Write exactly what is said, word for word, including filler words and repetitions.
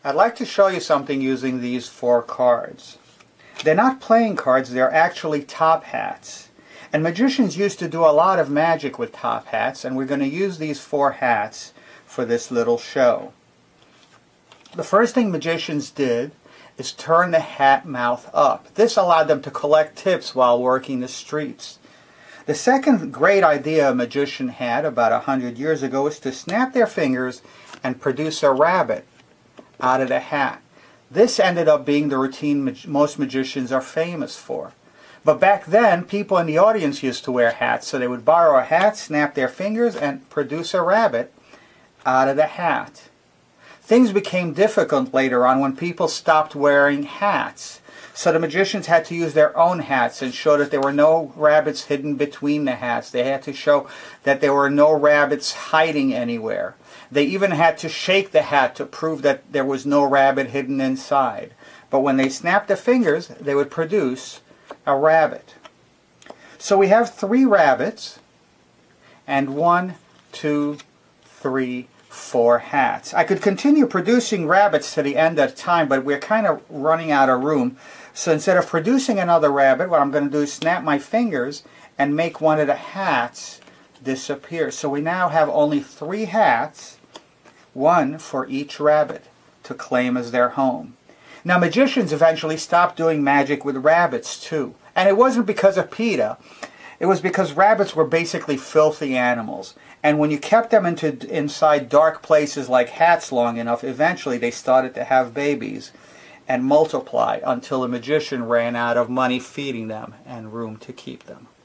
I'd like to show you something using these four cards. They're not playing cards, they're actually top hats. And magicians used to do a lot of magic with top hats, and we're going to use these four hats for this little show. The first thing magicians did is turn the hat mouth up. This allowed them to collect tips while working the streets. The second great idea a magician had about a hundred years ago was to snap their fingers and produce a rabbit out of the hat. This ended up being the routine mag most magicians are famous for. But back then, people in the audience used to wear hats, so they would borrow a hat, snap their fingers, and produce a rabbit out of the hat. Things became difficult later on when people stopped wearing hats. So the magicians had to use their own hats and show that there were no rabbits hidden between the hats. They had to show that there were no rabbits hiding anywhere. They even had to shake the hat to prove that there was no rabbit hidden inside. But when they snapped their fingers, they would produce a rabbit. So we have three rabbits and one, two, three, four hats. I could continue producing rabbits to the end of time, but we're kind of running out of room. So instead of producing another rabbit, what I'm going to do is snap my fingers and make one of the hats disappear. So we now have only three hats, one for each rabbit to claim as their home. Now magicians eventually stopped doing magic with rabbits too. And it wasn't because of PETA. It was because rabbits were basically filthy animals. And when you kept them into, inside dark places like hats long enough, eventually they started to have babies and multiply until the magician ran out of money feeding them and room to keep them.